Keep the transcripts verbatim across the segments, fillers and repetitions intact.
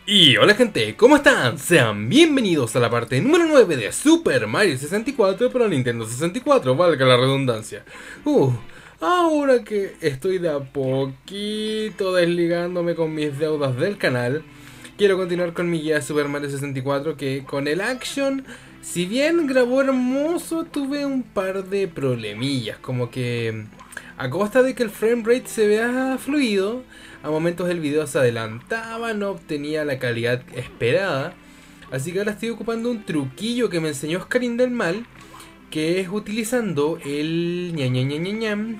Y hola gente, ¿cómo están? Sean bienvenidos a la parte número nueve de Super Mario sesenta y cuatro para Nintendo sesenta y cuatro, valga la redundancia. Uh, ahora que estoy de a poquito desligándome con mis deudas del canal, quiero continuar con mi guía de Super Mario sesenta y cuatro, que con el Action, si bien grabó hermoso, tuve un par de problemillas, como que a costa de que el framerate se vea fluido, a momentos el video se adelantaba, no obtenía la calidad esperada. Así que ahora estoy ocupando un truquillo que me enseñó Oscarín del Mal, que es utilizando el ña ña ña ña ñam,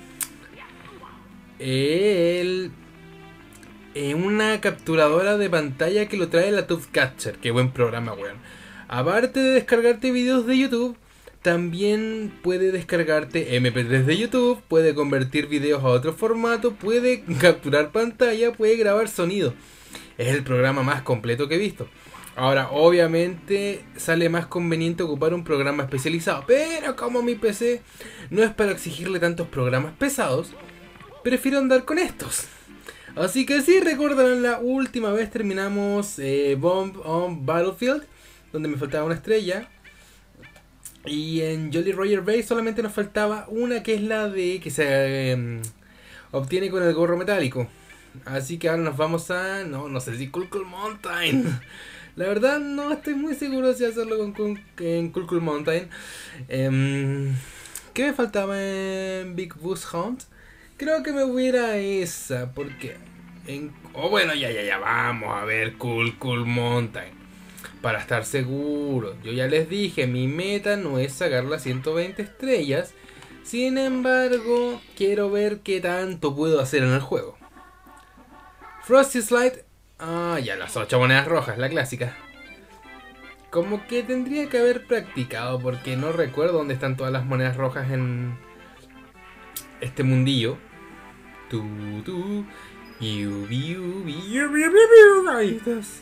el eh, una capturadora de pantalla que lo trae la Tubecatcher. Qué buen programa, weón. Aparte de descargarte videos de YouTube, también puede descargarte eme pe tres de YouTube, puede convertir videos a otro formato, puede capturar pantalla, puede grabar sonido. Es el programa más completo que he visto. Ahora, obviamente, sale más conveniente ocupar un programa especializado, pero como mi pe ce no es para exigirle tantos programas pesados, prefiero andar con estos. Así que si recordarán, la última vez terminamos eh, Bomb on Battlefield, donde me faltaba una estrella. Y en Jolly Roger Bay solamente nos faltaba una, que es la de que se eh, obtiene con el gorro metálico. Así que ahora nos vamos a... No, no sé si Cool Cool Mountain. La verdad no estoy muy seguro si hacerlo con, con, en Cool Cool Mountain. Eh, ¿Qué me faltaba en Big Boost Hunt? Creo que me voy a ir a esa, porque... En, oh, bueno, ya, ya, ya, vamos a ver Cool Cool Mountain. Para estar seguro, yo ya les dije, mi meta no es sacar las ciento veinte estrellas. Sin embargo, quiero ver qué tanto puedo hacer en el juego. Frosty Slide. Ah, ya, las ocho monedas rojas, la clásica. Como que tendría que haber practicado, porque no recuerdo dónde están todas las monedas rojas en este mundillo. Tu, tu, yu, yu, yu, yu, yu, yu, ahí estás.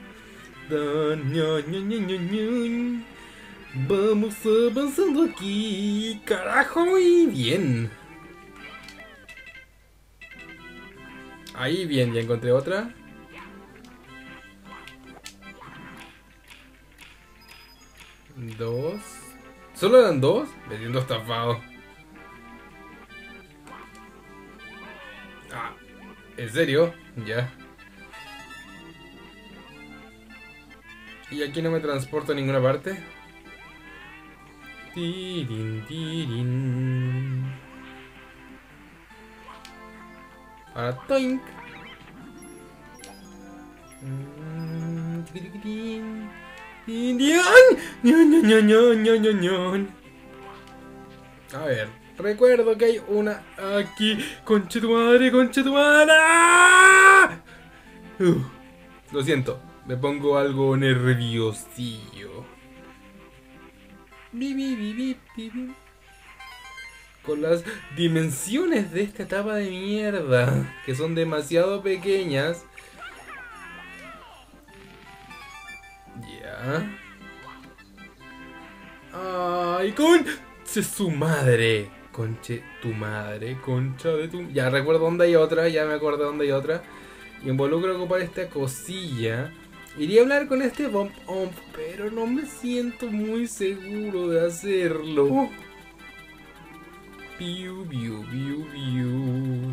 Vamos avanzando aquí, carajo, y bien. Ahí bien, ya encontré otra. Dos. ¿Solo eran dos? Me siento estafado. Ah, ¿en serio? Ya. Y aquí no me transporto a ninguna parte. Tirin, tirin. Para toink. A ver, recuerdo que hay una aquí. Conche tu madre, conche tu madre. Uh, lo siento, me pongo algo nerviosillo. Bi, bi, bi, bi, bi, bi. Con las dimensiones de esta etapa de mierda, que son demasiado pequeñas. Ya. Ay, conche su madre. Conche tu madre, concha de tu... Ya recuerdo dónde hay otra, ya me acuerdo dónde hay otra. Involucro ocupar esta cosilla. Iría a hablar con este Bomb Omp, pero no me siento muy seguro de hacerlo. Piu, piu, piu, piu.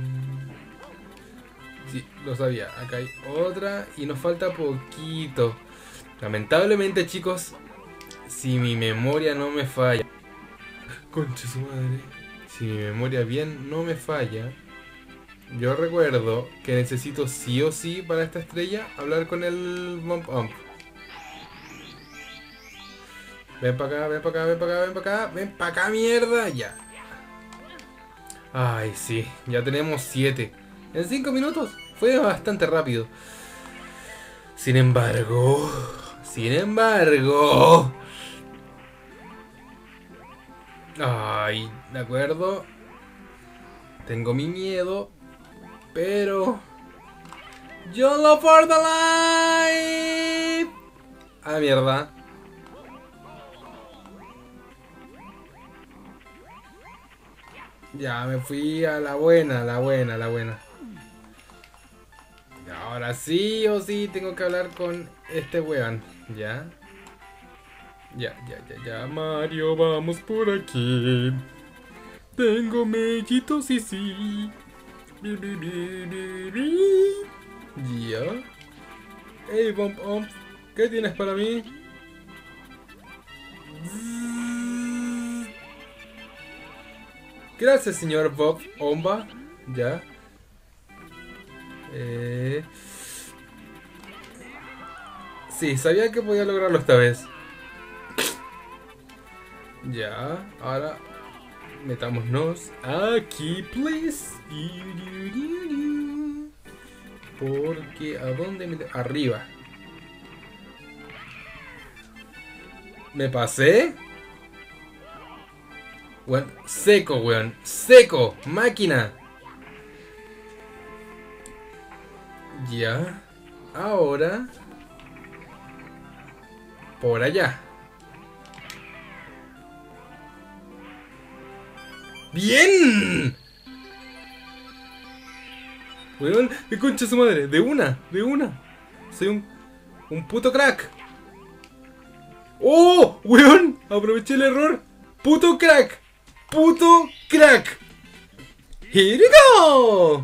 Sí, lo sabía. Acá hay otra y nos falta poquito. Lamentablemente, chicos, si mi memoria no me falla, concha su madre, si mi memoria bien no me falla, yo recuerdo que necesito sí o sí para esta estrella hablar con el Bomb Omp. Ven para acá, ven para acá, ven para acá, ven para acá, ven para acá, mierda, ya. Ay, sí, ya tenemos siete. En cinco minutos fue bastante rápido. Sin embargo, sin embargo... Ay, de acuerdo. Tengo mi miedo, pero... YOLO for the life. Ah, mierda. Ya, me fui a la buena, a la buena, a la buena. Ahora sí o sí tengo que hablar con este weón. Ya. Ya, ya, ya, ya. Mario, vamos por aquí. Tengo mellitos y sí. Bi, bi, bi, bi, bi. Ya. Hey, Bomb Omp, ¿qué tienes para mí? Gracias, señor Bob Omba. Ya. Eh... Sí, sabía que podía lograrlo esta vez. Ya, ahora metámonos aquí, please. Porque, ¿a dónde me... Arriba. ¿Me pasé? Weón, seco, weón. Seco, máquina. Ya. Ahora... por allá. ¡Bien! Weón, qué concha su madre. De una, de una. Soy un, un puto crack. ¡Oh! Weón, aproveché el error. Puto crack. Puto crack. Here we go.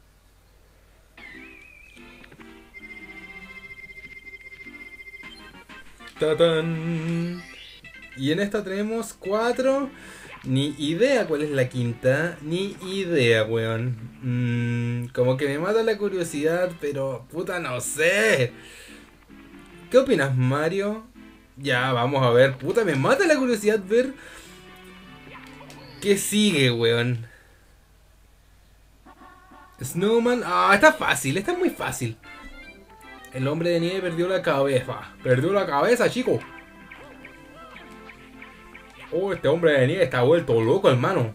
¡Tatán! Y en esta tenemos cuatro. Ni idea cuál es la quinta. Ni idea, weón. Mm, como que me mata la curiosidad, pero puta no sé. ¿Qué opinas, Mario? Ya, vamos a ver. Puta, me mata la curiosidad ver qué sigue, weón. Snowman. Ah, está fácil, está muy fácil. El hombre de nieve perdió la cabeza. Perdió la cabeza, chico. Oh, este hombre de nieve está vuelto loco, hermano.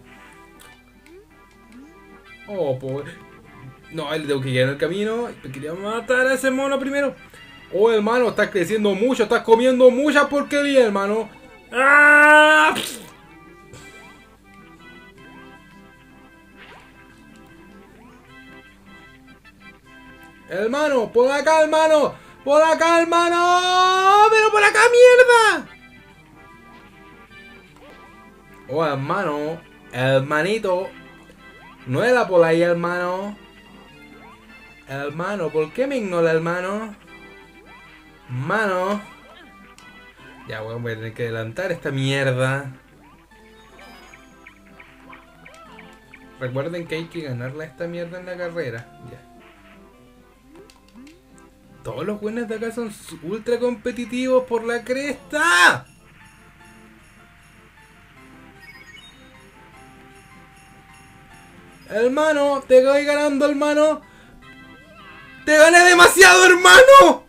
Oh, pues... no, él tengo que ir en el camino. Quería matar a ese mono primero. Oh, hermano, estás creciendo mucho. Estás comiendo mucha porquería, hermano. ¡Ah! Hermano, por acá, hermano. Por acá, hermano. Pero por acá, mierda. Oh, hermano. Hermanito. No era por ahí, hermano. Hermano, ¿por qué me ignora, hermano? Mano. Ya, bueno, voy a tener que adelantar esta mierda. Recuerden que hay que ganarla esta mierda en la carrera. Ya. Todos los buenos de acá son ultra competitivos por la cresta. Hermano, te voy ganando, hermano. ¡Te gané demasiado, hermano!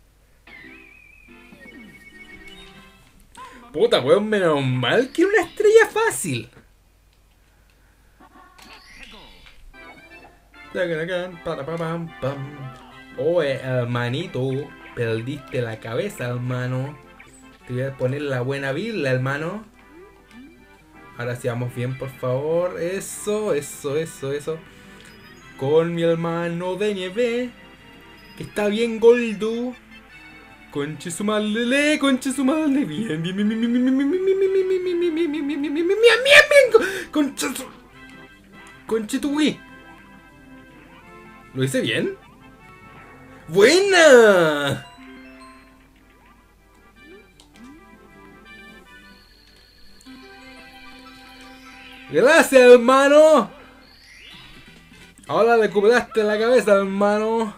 Puta, weón, menos mal que una estrella fácil. Oh, hermanito, perdiste la cabeza, hermano. Te voy a poner la buena birla, hermano. Ahora sí vamos bien, por favor. Eso, eso, eso, eso. Con mi hermano de nieve, que está bien goldo. Conche su madre, conche su madre. Bien, bien, bien, bien, bien, bien, bien, bien, bien, bien, bien, bien, bien, bien, bien, bien, bien, bien, bien, conche su... conche tu Wii. ¿Lo hice bien? ¡Buena! Gracias, hermano. Ahora recuperaste la cabeza, hermano.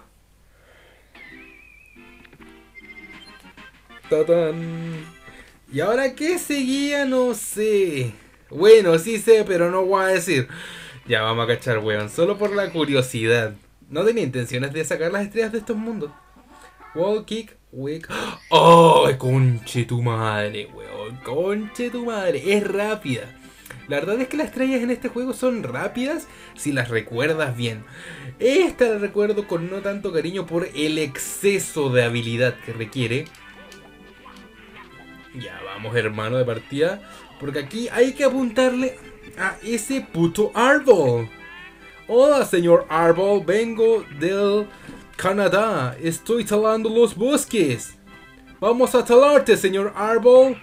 ¡Tatán! ¿Y ahora qué seguía? No sé. Bueno, sí sé, pero no voy a decir. Ya, vamos a cachar, weón. Solo por la curiosidad. No tenía intenciones de sacar las estrellas de estos mundos. Wall kick, wick. ¡Oh! Conche tu madre, weón. Conche tu madre. Es rápida. La verdad es que las estrellas en este juego son rápidas si las recuerdas bien. Esta la recuerdo con no tanto cariño por el exceso de habilidad que requiere. Ya vamos, hermano, de partida. Porque aquí hay que apuntarle a ese puto árbol. Hola, señor árbol. Vengo del Canadá, estoy talando los bosques. Vamos a talarte, señor árbol.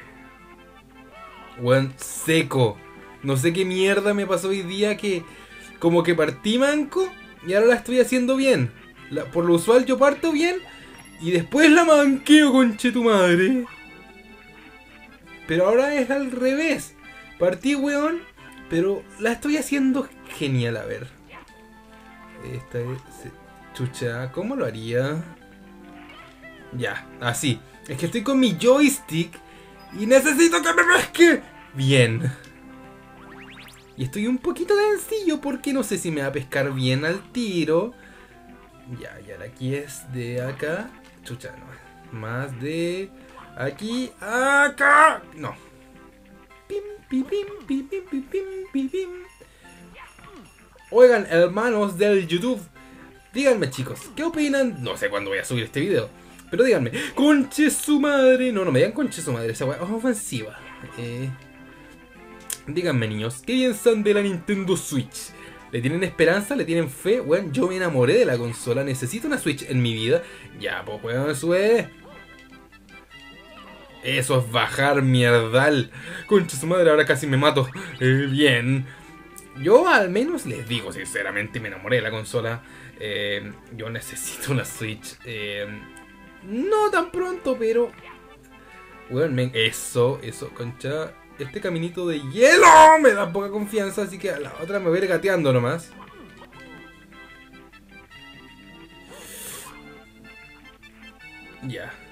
Weón, seco. No sé qué mierda me pasó hoy día que como que partí manco y ahora la estoy haciendo bien. La, por lo usual yo parto bien y después la manqueo, conche tu madre. Pero ahora es al revés. Partí, weón, pero la estoy haciendo genial, a ver. Esta es... Chucha, ¿cómo lo haría? Ya, así. Es que estoy con mi joystick y necesito que me pesque bien. Y estoy un poquito sencillo porque no sé si me va a pescar bien al tiro. Ya, y ahora aquí es de acá. Chucha, no. Más de aquí a acá. No. Pim, pim, pim, pim, pim, pim, pim, pim, pim. Oigan, hermanos del YouTube, díganme, chicos, ¿qué opinan? No sé cuándo voy a subir este video, pero díganme, conche su madre. No, no me digan conche su madre, esa weá es ofensiva. Eh, díganme, niños, ¿qué piensan de la Nintendo Switch? ¿Le tienen esperanza? ¿Le tienen fe? Bueno, yo me enamoré de la consola, necesito una Switch en mi vida. Ya, pues weón, eso es. Eso es bajar mierdal. Conche su madre, ahora casi me mato. Eh, bien. Yo al menos les digo sinceramente, me enamoré de la consola. Eh, yo necesito una Switch. Eh, no tan pronto, pero... Bueno, men, eso, eso, concha. Este caminito de hielo me da poca confianza, así que a la otra me voy a ir gateando nomás. Ya.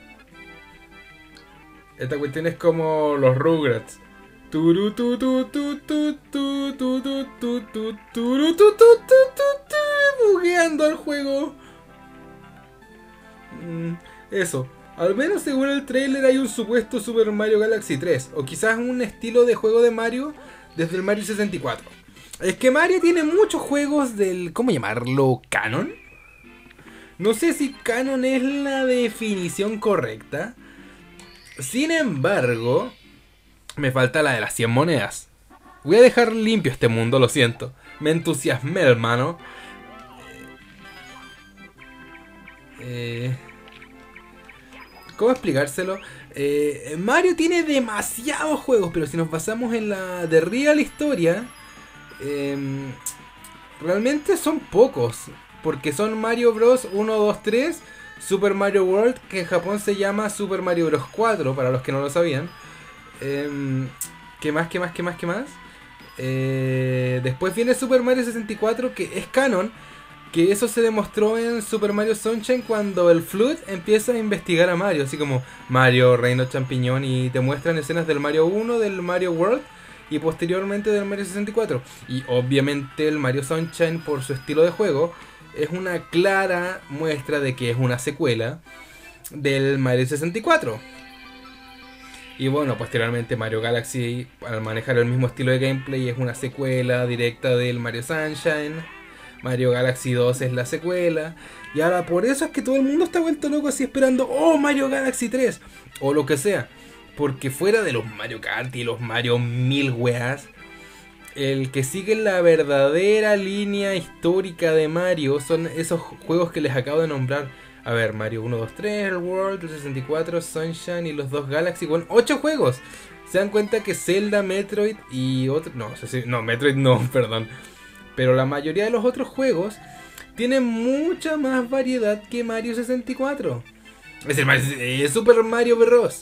Esta cuestión es como los Rugrats. Turu tu tu tu tu tu tu tu tu tu turu tu tu tu tu bugueando el juego. Mm, eso. Al menos según el trailer hay un supuesto Super Mario Galaxy tres. O quizás un estilo de juego de Mario desde el Mario sesenta y cuatro. Es que Mario tiene muchos juegos del... ¿cómo llamarlo? ¿Canon? No sé si canon es la definición correcta. Sin embargo, me falta la de las cien monedas. Voy a dejar limpio este mundo, lo siento. Me entusiasmé, hermano. Eh... ¿Cómo explicárselo? Eh, Mario tiene demasiados juegos, pero si nos basamos en la de real historia, eh, realmente son pocos. Porque son Mario Bros. uno, dos, tres, Super Mario World, que en Japón se llama Super Mario Bros. cuatro, para los que no lo sabían. Eh, ¿Qué más, qué más, qué más, qué más? Eh, después viene Super Mario sesenta y cuatro, que es canon. Que eso se demostró en Super Mario Sunshine cuando el Flood empieza a investigar a Mario. Así como Mario, Reino Champiñón, y te muestran escenas del Mario uno, del Mario World y posteriormente del Mario sesenta y cuatro. Y obviamente el Mario Sunshine, por su estilo de juego, es una clara muestra de que es una secuela del Mario sesenta y cuatro. Y bueno, posteriormente Mario Galaxy, al manejar el mismo estilo de gameplay, es una secuela directa del Mario Sunshine. Mario Galaxy dos es la secuela. Y ahora por eso es que todo el mundo está vuelto loco así esperando, oh, Mario Galaxy tres, o lo que sea. Porque fuera de los Mario Kart y los Mario mil weas, el que sigue la verdadera línea histórica de Mario son esos juegos que les acabo de nombrar. A ver, Mario uno, dos, tres, el World, el sesenta y cuatro, Sunshine y los dos Galaxy, con ocho juegos. Se dan cuenta que Zelda, Metroid y otro... No, no, Metroid no, perdón. Pero la mayoría de los otros juegos tienen mucha más variedad que Mario sesenta y cuatro. Es el es Super Mario Bros.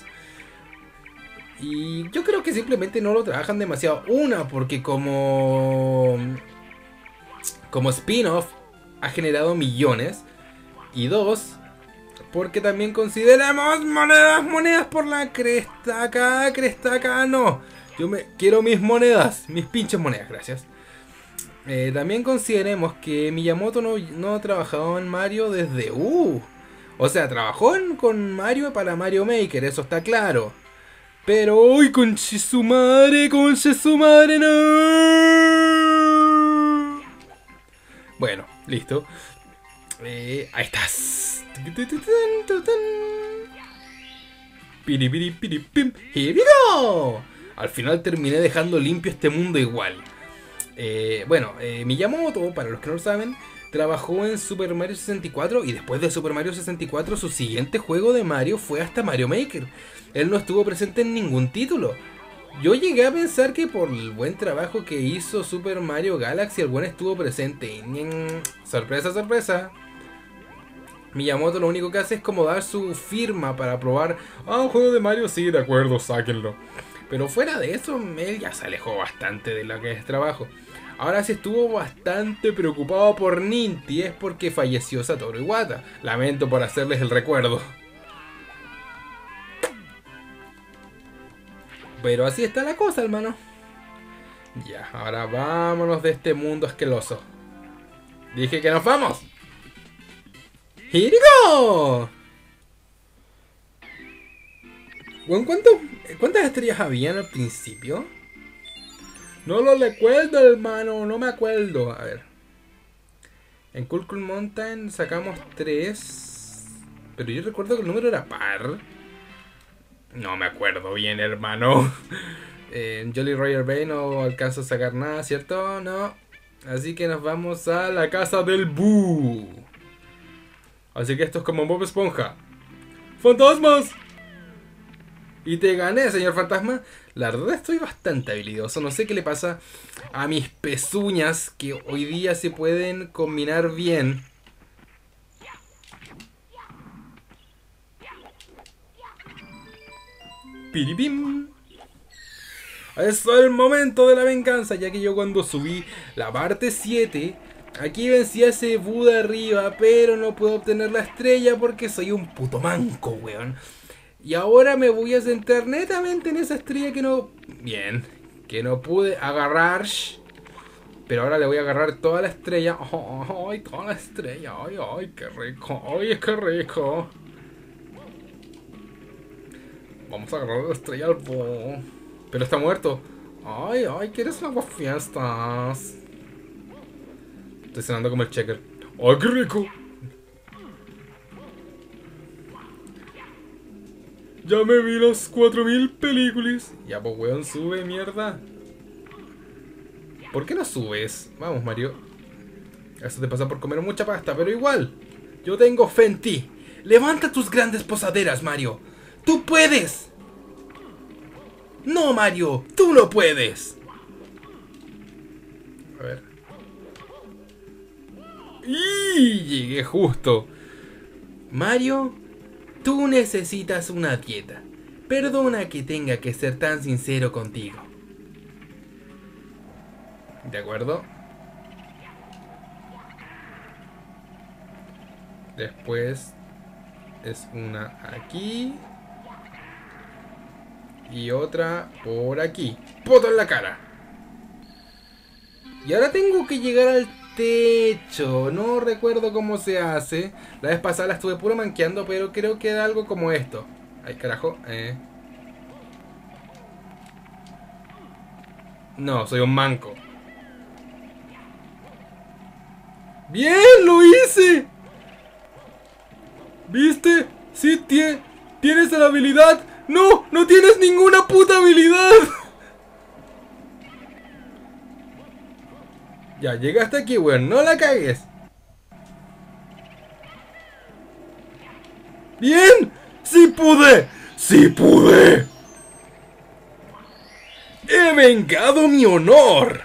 Y yo creo que simplemente no lo trabajan demasiado. Una, porque como... Como spin-off ha generado millones. Y dos, porque también consideramos monedas, monedas por la cresta acá, cresta acá, no. Yo me quiero mis monedas, mis pinches monedas, gracias. Eh, también consideremos que Miyamoto no, no ha trabajado en Mario desde... Uh, o sea, trabajó en, con Mario para Mario Maker, eso está claro. Pero uy, conche su madre, conche su madre, no. Bueno, listo. Eh, ahí estás. Here we go. Al final terminé dejando limpio este mundo igual. Eh, bueno, eh, Miyamoto, para los que no lo saben, trabajó en Super Mario sesenta y cuatro y después de Super Mario sesenta y cuatro su siguiente juego de Mario fue hasta Mario Maker. Él no estuvo presente en ningún título. Yo llegué a pensar que por el buen trabajo que hizo Super Mario Galaxy el buen estuvo presente. Sorpresa, sorpresa. Miyamoto lo único que hace es como dar su firma para probar. Ah, un juego de Mario, sí, de acuerdo, sáquenlo. Pero fuera de eso, él ya se alejó bastante de lo que es trabajo. Ahora sí estuvo bastante preocupado por Ninty, es porque falleció Satoru Iwata. Lamento por hacerles el recuerdo. Pero así está la cosa, hermano. Ya, ahora vámonos de este mundo asqueroso. Dije que nos vamos. ¡Here we go! Bueno, ¿cuánto, ¿cuántas estrellas habían al principio? No lo recuerdo, hermano, no me acuerdo. A ver. En Cool Cool Mountain sacamos tres. Pero yo recuerdo que el número era par. No me acuerdo bien, hermano. eh, En Jolly Roger Bay no alcanzo a sacar nada, ¿cierto? No. Así que nos vamos a la casa del Boo. Así que esto es como Bob Esponja. ¡Fantasmas! Y te gané, señor fantasma. La verdad estoy bastante habilidoso. No sé qué le pasa a mis pezuñas que hoy día se pueden combinar bien. Piripim. Es el momento de la venganza, ya que yo cuando subí la parte siete, aquí vencí a ese Buda arriba, pero no puedo obtener la estrella porque soy un puto manco, weón. Y ahora me voy a centrar netamente en esa estrella que no... Bien, que no pude agarrar. Pero ahora le voy a agarrar toda la estrella. Oh, ¡ay, toda la estrella! ¡Ay, ay, qué rico! ¡Ay, qué rico! Vamos a agarrar la estrella al bo. Pero está muerto. ¡Ay, ay! ¿Quieres unas fiestas? Estoy cenando como el checker. ¡Ay, qué rico! Ya me vi las cuatro mil películas. Ya, pues, weón, sube, mierda. ¿Por qué no subes? Vamos, Mario. Eso te pasa por comer mucha pasta, pero igual. Yo tengo fe en ti. Levanta tus grandes posaderas, Mario. ¡Tú puedes! No, Mario, tú no puedes. A ver. ¡Y! Llegué justo. Mario... Tú necesitas una dieta. Perdona que tenga que ser tan sincero contigo. ¿De acuerdo? Después es una aquí. Y otra por aquí. ¡Poto en la cara! Y ahora tengo que llegar al techo. No recuerdo cómo se hace. La vez pasada la estuve puro manqueando, pero creo que era algo como esto. Ay, carajo. Eh. No, soy un manco. ¡Bien! ¡Lo hice! ¿Viste? Sí, tie tienes la habilidad. ¡No! ¡No tienes ninguna puta habilidad! Ya, llegaste aquí, weón. No la cagues. ¡Bien! ¡Sí pude! ¡Sí pude! ¡He vengado mi honor!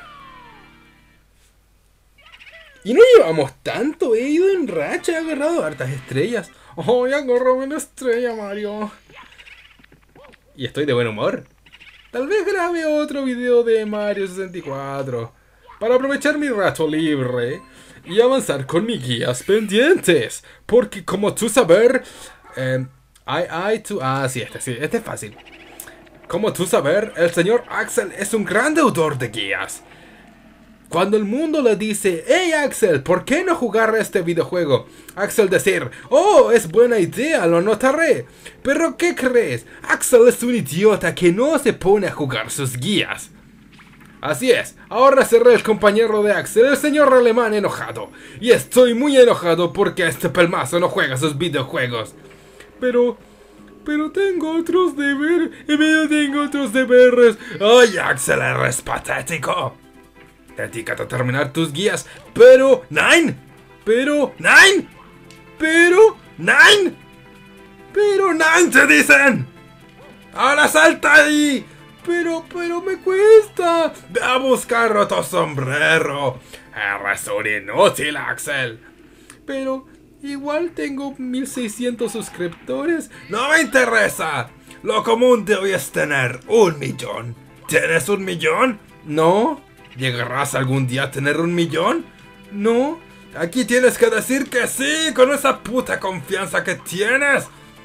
Y no llevamos tanto. He ido en racha. He agarrado hartas estrellas. ¡Oh, ya agarró una estrella, Mario! Y estoy de buen humor. Tal vez grabe otro video de Mario sesenta y cuatro. Para aprovechar mi rato libre y avanzar con mis guías pendientes. Porque como tú saber... Eh, I, I, to, ah, sí, este, sí, este es fácil. Como tú saber, el señor Axel es un gran deudor de guías. Cuando el mundo le dice, hey Axel, ¿por qué no jugar a este videojuego? Axel decir, oh, es buena idea, lo notaré. Pero ¿qué crees? Axel es un idiota que no se pone a jugar sus guías. Así es, ahora seré el compañero de Axel, el señor alemán enojado. Y estoy muy enojado porque este pelmazo no juega sus videojuegos. Pero... Pero tengo otros deberes, pero tengo otros deberes. Ay, Axel, eres patético. Dedícate a terminar tus guías, pero... ¡Nein! Pero... ¡Nine! Pero... ¡Nine! Pero... ¡Nine te dicen! ¡Ahora salta ahí! Pero... pero me cuesta. Ve a buscar otro sombrero. Eres un inútil, Axel. Pero... igual tengo mil seiscientos suscriptores. ¡No me interesa! Lo común de hoy es tener un millón. ¿Tienes un millón? No. ¿Llegarás algún día a tener un millón? No. Aquí tienes que decir que sí, con esa puta confianza que tienes.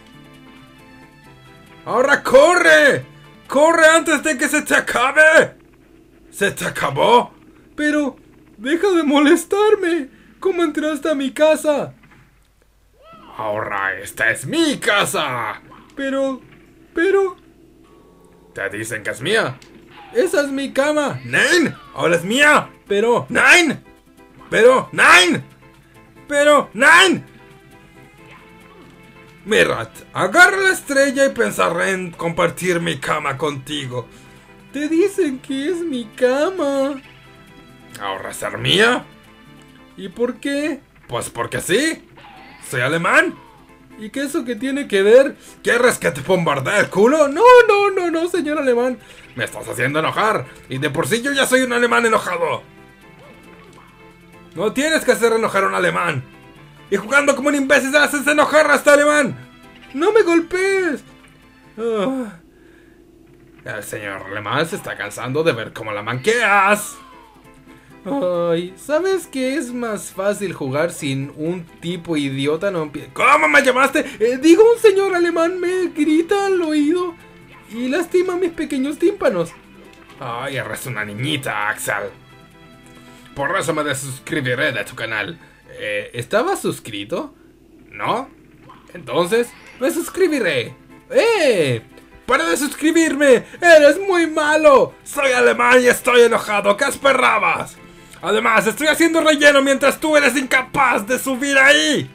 ¡Ahora corre! ¡Corre antes de que se te acabe! ¿Se te acabó? Pero... deja de molestarme. ¿Cómo entraste a mi casa? Ahora esta es mi casa. Pero... pero... te dicen que es mía. Esa es mi cama. Nine, ahora es mía. Pero... Nine. Pero... Nine. Pero... Nine. Mirad, agarra la estrella y pensaré en compartir mi cama contigo. Te dicen que es mi cama. ¿Ahora ser mía? ¿Y por qué? Pues porque sí. Soy alemán. ¿Y qué eso que tiene que ver? ¿Quieres que te bombardee el culo? No, no, no, no, señor alemán. Me estás haciendo enojar. Y de por sí yo ya soy un alemán enojado. No tienes que hacer enojar a un alemán. Y jugando como un imbécil haces enojar a este alemán. ¡No me golpees! Oh. El señor alemán se está cansando de ver cómo la manqueas. Ay, ¿sabes qué es más fácil jugar sin un tipo idiota? No empie- ¿Cómo me llamaste? Eh, digo, un señor alemán me grita al oído y lastima mis pequeños tímpanos. Ay, eres una niñita, Axel. Por eso me desuscribiré de tu canal. Eh, ¿Estabas suscrito? ¿No? Entonces, me suscribiré. ¡Eh! ¡Para de suscribirme! ¡Eres muy malo! Soy alemán y estoy enojado. ¿Qué esperabas? Además, estoy haciendo relleno mientras tú eres incapaz de subir ahí.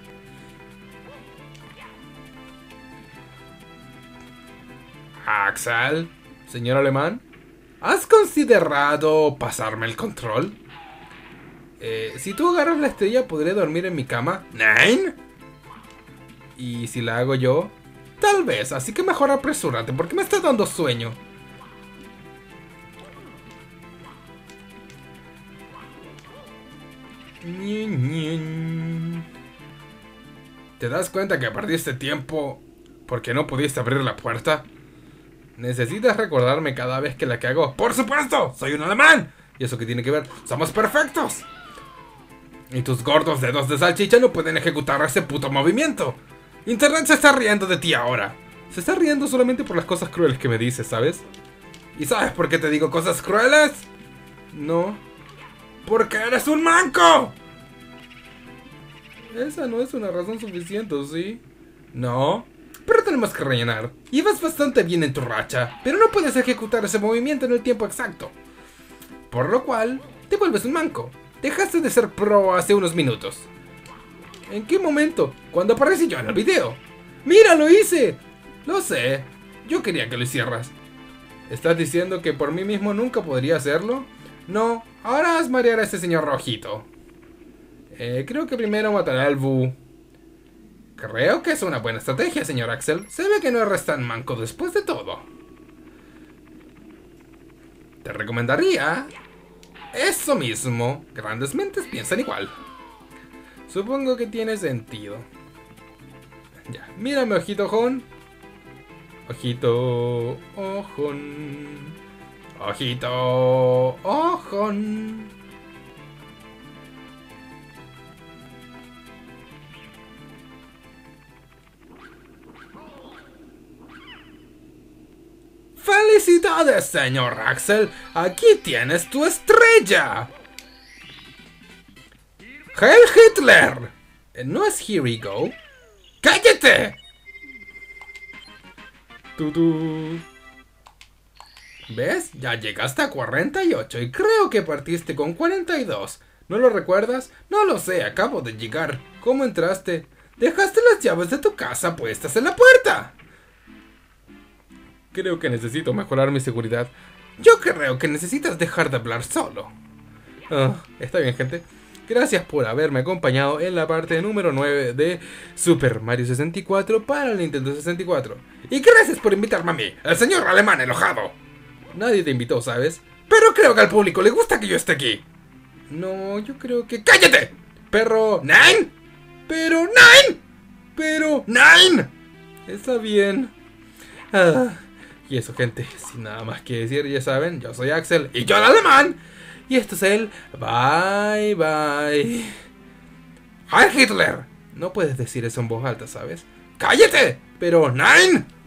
Axel, señor alemán, ¿has considerado pasarme el control? Eh, si tú agarras la estrella, ¿podré dormir en mi cama? ¿Nine? ¿Y si la hago yo? Tal vez, así que mejor apresúrate, porque me está dando sueño. ¿Te das cuenta que perdiste tiempo porque no pudiste abrir la puerta? ¿Necesitas recordarme cada vez que la cago? ¡Por supuesto! ¡Soy un alemán! ¿Y eso qué tiene que ver? ¡Somos perfectos! Y tus gordos dedos de salchicha no pueden ejecutar ese puto movimiento. Internet se está riendo de ti ahora. Se está riendo solamente por las cosas crueles que me dices, ¿sabes? ¿Y sabes por qué te digo cosas crueles? No. ¡Porque eres un manco! Esa no es una razón suficiente, ¿sí? No. Pero tenemos que rellenar. Y vas bastante bien en tu racha, pero no puedes ejecutar ese movimiento en el tiempo exacto. Por lo cual, te vuelves un manco. Dejaste de ser pro hace unos minutos. ¿En qué momento? Cuando aparecí yo en el video. ¡Mira, lo hice! Lo sé. Yo quería que lo hicieras. ¿Estás diciendo que por mí mismo nunca podría hacerlo? No. Ahora haz marear a ese señor rojito. Eh, creo que primero mataré al Boo. Creo que es una buena estrategia, señor Axel. Se ve que no eres tan manco después de todo. Te recomendaría... eso mismo. Grandes mentes piensan igual. Supongo que tiene sentido. Ya, mírame, ojito ojón. Ojito ojón. Ojito ojón. ¡Felicidades, señor Axel! ¡Aquí tienes tu estrella! ¡Heil Hitler! ¿No es Here We Go? ¡Cállate! Tutu. ¿Ves? Ya llegaste a cuarenta y ocho y creo que partiste con cuarenta y dos. ¿No lo recuerdas? No lo sé, acabo de llegar. ¿Cómo entraste? Dejaste las llaves de tu casa puestas en la puerta. Creo que necesito mejorar mi seguridad. Yo creo que necesitas dejar de hablar solo. Oh, está bien, gente. Gracias por haberme acompañado en la parte número nueve de Super Mario sesenta y cuatro para el Nintendo sesenta y cuatro. Y gracias por invitarme a mí, el señor alemán enojado. Nadie te invitó, ¿sabes? Pero creo que al público le gusta que yo esté aquí. No, yo creo que... ¡Cállate! Perro... ¡Nine! Pero... ¡Nine! Pero... ¡Nine! Está bien. Ah, y eso, gente, sin nada más que decir, ya saben, yo soy Axel y yo el alemán. Y esto es el bye bye. ¡Heil Hitler! No puedes decir eso en voz alta, ¿sabes? ¡Cállate! Pero... ¡Nine!